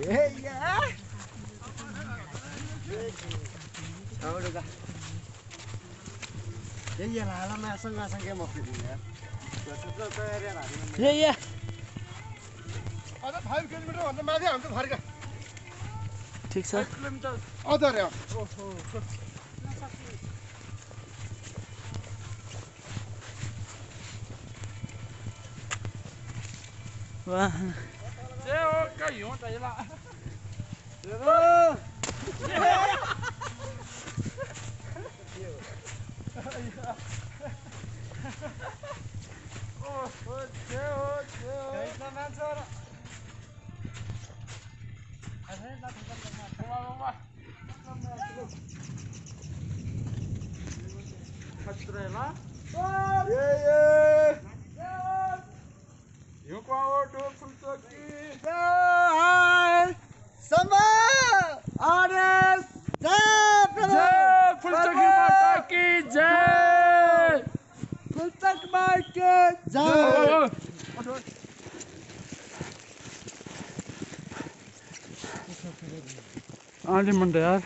Yeah. Udah kah? Ya lah, masang-masang kayak mobil ya. Iya iya. Ada 5 kilometre भन्दा माथि हाम्रो फर्का ठिक छ। 5 किलोमिटर अदर हो वाह ए ओ कहीं हो त यसला आली मंडे यार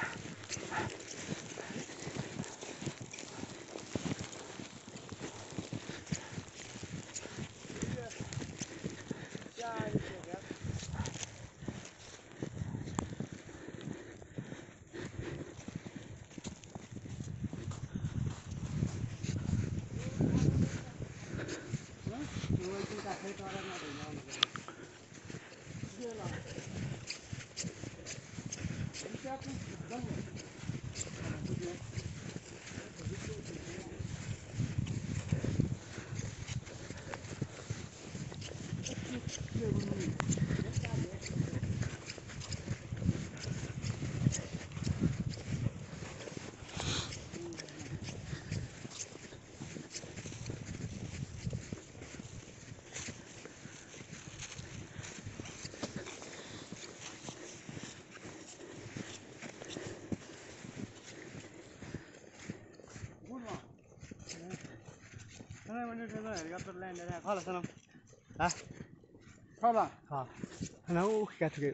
हेलिकप्टर ल्यान्ड गरेर खला सनम हा खला हा हैन उ काठके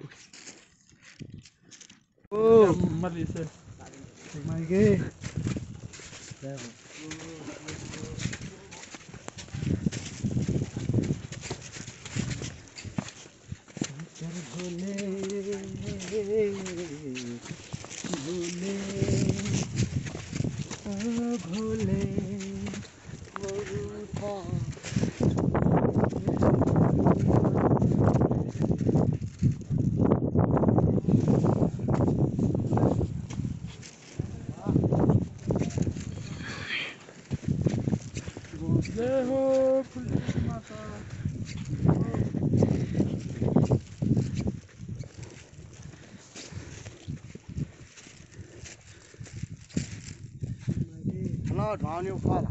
ओ मली से माइके भोले भोले ओ भोले जय हो फुलचुकी माता ल ढाउने उखाला